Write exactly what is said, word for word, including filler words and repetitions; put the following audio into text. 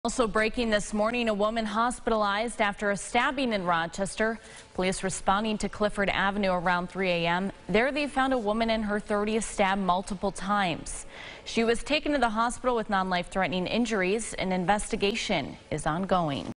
Also breaking this morning, a woman hospitalized after a stabbing in Rochester. Police responding to Clifford Avenue around three A M There they found a woman in her thirties stabbed multiple times. She was taken to the hospital with non-life threatening injuries. An investigation is ongoing.